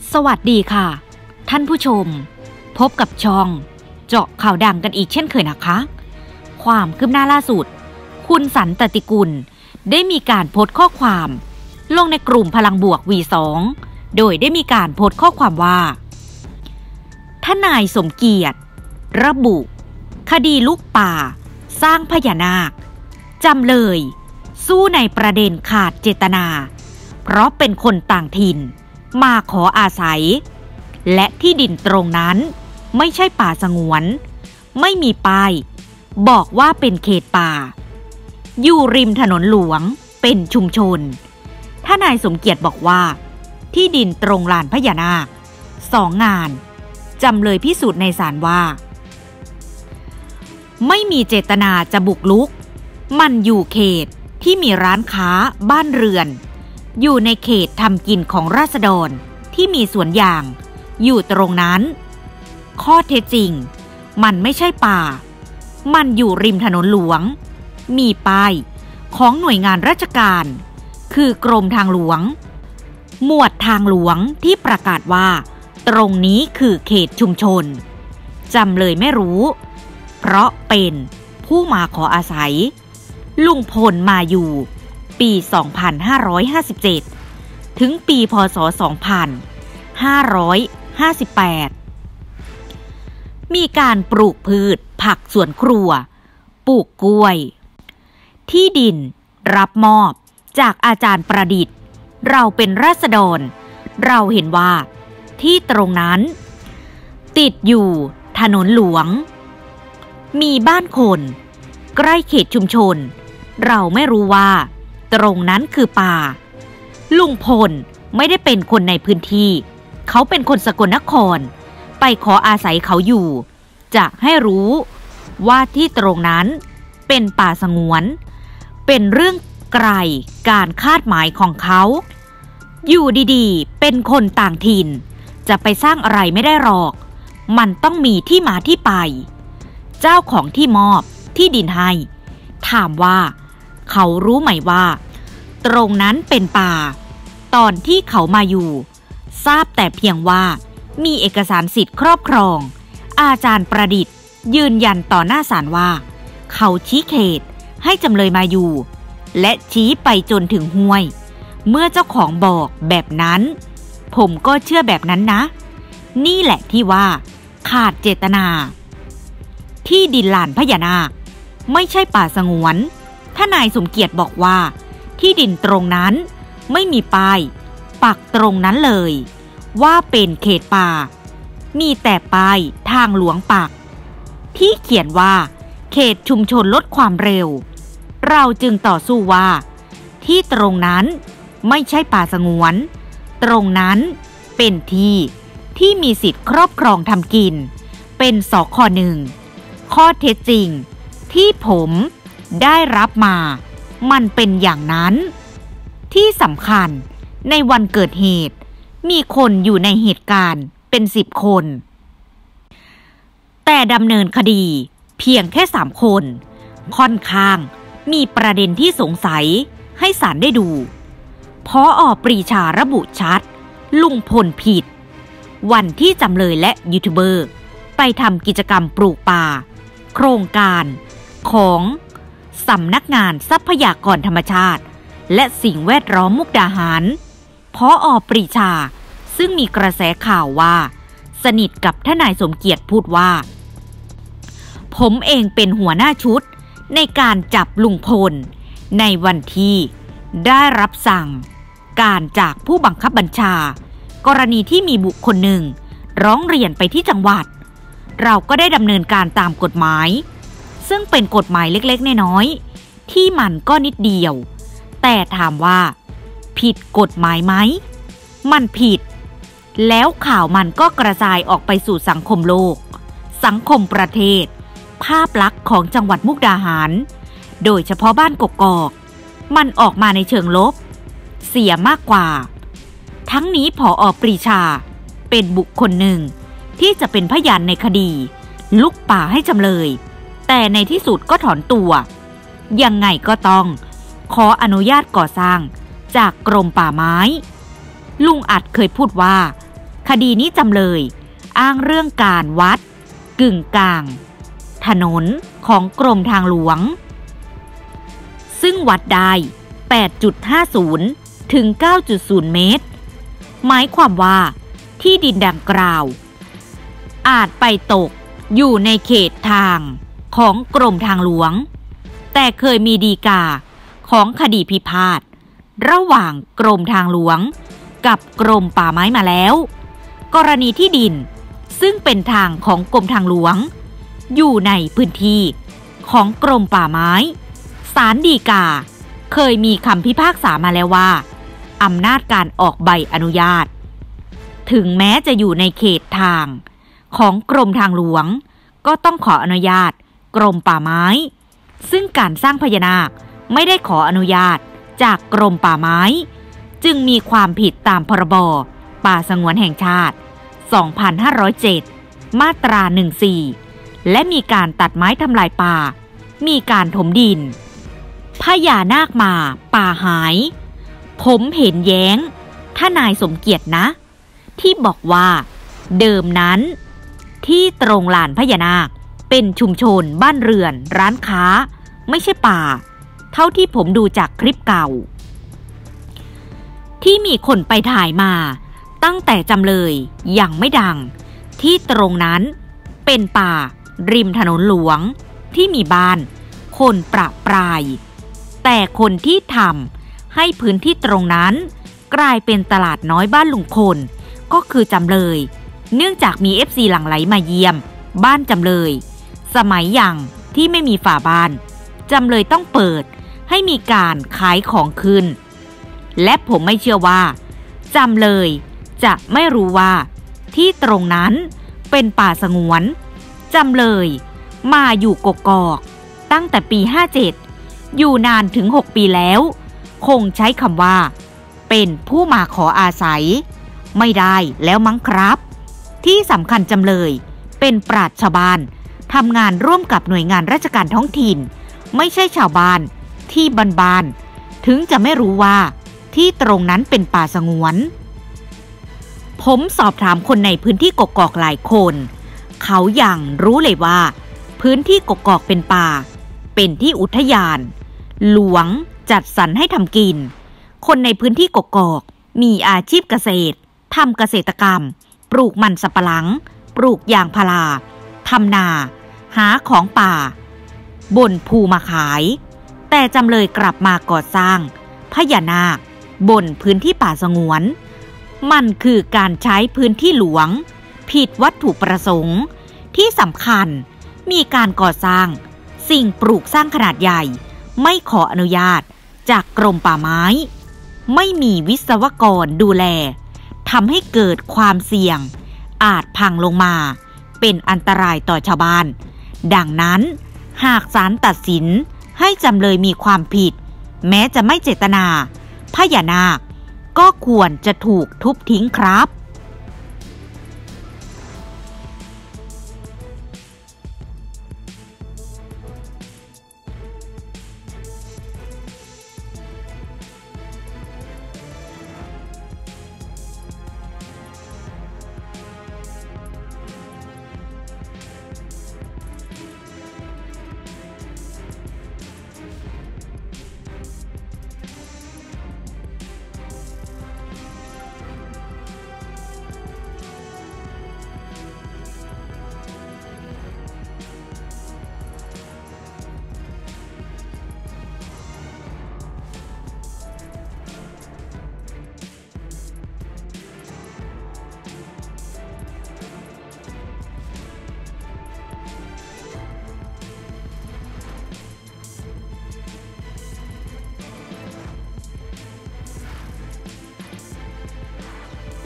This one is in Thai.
สวัสดีค่ะท่านผู้ชมพบกับช่องเจาะข่าวดังกันอีกเช่นเคยนะคะความคืบหน้าล่าสุดคุณสันตติกุลได้มีการโพสต์ข้อความลงในกลุ่มพลังบวก V2 โดยได้มีการโพสต์ข้อความว่าทนายสมเกียรติระบุคดีลูกป่าสร้างพญานาคจำเลยสู้ในประเด็นขาดเจตนาเพราะเป็นคนต่างถิ่นมาขออาศัยและที่ดินตรงนั้นไม่ใช่ป่าสงวนไม่มีป้ายบอกว่าเป็นเขตป่าอยู่ริมถนนหลวงเป็นชุมชนทนายสมเกียรติบอกว่าที่ดินตรงลานพญานาค2 งานจำเลยพิสูจน์ในศาลว่าไม่มีเจตนาจะบุกรุกมันอยู่เขตที่มีร้านค้าบ้านเรือนอยู่ในเขตทำกินของราษฎรที่มีสวนยางอยู่ตรงนั้นข้อเท็จจริงมันไม่ใช่ป่ามันอยู่ริมถนนหลวงมีป้ายของหน่วยงานราชการคือกรมทางหลวงหมวดทางหลวงที่ประกาศว่าตรงนี้คือเขตชุมชนจำเลยไม่รู้เพราะเป็นผู้มาขออาศัยลุงพลมาอยู่ปี 2557 ถึงปี พ.ศ. 2558 มีการปลูกพืชผักสวนครัวปลูกกล้วยที่ดินรับมอบจากอาจารย์ประดิษฐ์เราเป็นราษฎรเราเห็นว่าที่ตรงนั้นติดอยู่ถนนหลวงมีบ้านคนใกล้เขตชุมชนเราไม่รู้ว่าตรงนั้นคือป่าลุงพลไม่ได้เป็นคนในพื้นที่เขาเป็นคนสกลนครไปขออาศัยเขาอยู่จะให้รู้ว่าที่ตรงนั้นเป็นป่าสงวนเป็นเรื่องไกลการคาดหมายของเขาอยู่ดีๆเป็นคนต่างถิ่นจะไปสร้างอะไรไม่ได้หรอกมันต้องมีที่มาที่ไปเจ้าของที่มอบที่ดินให้ถามว่าเขารู้ไหมว่าตรงนั้นเป็นป่าตอนที่เขามาอยู่ทราบแต่เพียงว่ามีเอกสารสิทธิ์ครอบครองอาจารย์ประดิษฐ์ยืนยันต่อหน้าศาลว่าเขาชี้เขตให้จำเลยมาอยู่และชี้ไปจนถึงห้วยเมื่อเจ้าของบอกแบบนั้นผมก็เชื่อแบบนั้นนะนี่แหละที่ว่าขาดเจตนาที่ดินลานพญานาคไม่ใช่ป่าสงวนทนายสมเกียรติบอกว่าที่ดินตรงนั้นไม่มีป้ายปักตรงนั้นเลยว่าเป็นเขตป่ามีแต่ป้ายทางหลวงปักที่เขียนว่าเขตชุมชนลดความเร็วเราจึงต่อสู้ว่าที่ตรงนั้นไม่ใช่ป่าสงวนตรงนั้นเป็นที่มีสิทธิ์ครอบครองทำกินเป็นสค.1ข้อเท็จจริงที่ผมได้รับมามันเป็นอย่างนั้นที่สำคัญในวันเกิดเหตุมีคนอยู่ในเหตุการณ์เป็น10 คนแต่ดำเนินคดีเพียงแค่3 คนค่อนข้างมีประเด็นที่สงสัยให้ศาลได้ดูผอ.ปรีชาระบุชัดลุงพลผิดวันที่จำเลยและยูทูบเบอร์ไปทำกิจกรรมปลูกป่าโครงการของสำนักงานทรัพยากรธรรมชาติและสิ่งแวดล้อมมุกดาหารผอ.ปรีชาซึ่งมีกระแสข่าวว่าสนิทกับทนายสมเกียรติพูดว่าผมเองเป็นหัวหน้าชุดในการจับลุงพลในวันที่ได้รับสั่งการจากผู้บังคับบัญชากรณีที่มีบุคคลหนึ่งร้องเรียนไปที่จังหวัดเราก็ได้ดำเนินการตามกฎหมายซึ่งเป็นกฎหมายเล็กๆน้อยๆที่มันก็นิดเดียวแต่ถามว่าผิดกฎหมายไหมมันผิดแล้วข่าวมันก็กระจายออกไปสู่สังคมโลกสังคมประเทศภาพลักษณ์ของจังหวัดมุกดาหารโดยเฉพาะบ้านกกอกมันออกมาในเชิงลบเสียมากกว่าทั้งนี้ผอ.ปรีชาเป็นบุคคลหนึ่งที่จะเป็นพยานในคดีลุกป่าให้จำเลยแต่ในที่สุดก็ถอนตัวยังไงก็ต้องขออนุญาตก่อสร้างจากกรมป่าไม้ลุงอัดเคยพูดว่าคดีนี้จำเลยอ้างเรื่องการวัดกึ่งกลางถนนของกรมทางหลวงซึ่งวัดได้ 8.50 ถึง 9.0 เมตรหมายความว่าที่ดินดังกล่าวอาจไปตกอยู่ในเขตทางของกรมทางหลวงแต่เคยมีฎีกาของคดีพิพาทระหว่างกรมทางหลวงกับกรมป่าไม้มาแล้วกรณีที่ดินซึ่งเป็นทางของกรมทางหลวงอยู่ในพื้นที่ของกรมป่าไม้ศาลฎีกาเคยมีคำพิพากษามาแล้วว่าอำนาจการออกใบอนุญาตถึงแม้จะอยู่ในเขตทางของกรมทางหลวงก็ต้องขออนุญาตกรมป่าไม้ซึ่งการสร้างพญานาคไม่ได้ขออนุญาตจากกรมป่าไม้จึงมีความผิดตามพรบป่าสงวนแห่งชาติ 2507 มาตรา 14 และมีการตัดไม้ทำลายป่ามีการถมดินพญานาคมาป่าหายผมเห็นแย้งทนายสมเกียรตินะที่บอกว่าเดิมนั้นที่ตรงลานพญานาคเป็นชุมชนบ้านเรือนร้านค้าไม่ใช่ป่าเท่าที่ผมดูจากคลิปเก่าที่มีคนไปถ่ายมาตั้งแต่จำเลยยังไม่ดังที่ตรงนั้นเป็นป่าริมถนนหลวงที่มีบ้านคนประปรายแต่คนที่ทำให้พื้นที่ตรงนั้นกลายเป็นตลาดน้อยบ้านลุงพลก็คือจำเลยเนื่องจากมี FC หลั่งไหลมาเยี่ยมบ้านจำเลยสมัยยังที่ไม่มีฝาบ้านจำเลยต้องเปิดให้มีการขายของขึ้นและผมไม่เชื่อว่าจำเลยจะไม่รู้ว่าที่ตรงนั้นเป็นป่าสงวนจำเลยมาอยู่กกอกตั้งแต่ปี 57 อยู่นานถึง 6 ปีแล้วคงใช้คำว่าเป็นผู้มาขออาศัยไม่ได้แล้วมั้งครับที่สำคัญจำเลยเป็นปราชญ์ชาวบ้านทำงานร่วมกับหน่วยงานราชการท้องถิ่นไม่ใช่ชาวบ้านที่บ้านๆถึงจะไม่รู้ว่าที่ตรงนั้นเป็นป่าสงวนผมสอบถามคนในพื้นที่กกอกหลายคนเขาอย่างรู้เลยว่าพื้นที่กกอกเป็นป่าเป็นที่อุทยานหลวงจัดสรรให้ทำกินคนในพื้นที่กกอกมีอาชีพเกษตรทำเกษตรกรรมปลูกมันสำปะหลังปลูกยางพาราทำนาหาของป่าบนภูมาขายแต่จำเลยกลับมาก่อสร้างพญานาคบนพื้นที่ป่าสงวนมันคือการใช้พื้นที่หลวงผิดวัตถุประสงค์ที่สำคัญมีการก่อสร้างสิ่งปลูกสร้างขนาดใหญ่ไม่ขออนุญาตจากกรมป่าไม้ไม่มีวิศวกรดูแลทำให้เกิดความเสี่ยงอาจพังลงมาเป็นอันตรายต่อชาวบ้านดังนั้นหากศาลตัดสินให้จำเลยมีความผิดแม้จะไม่เจตนาพญานาคก็ควรจะถูกทุบทิ้งครับ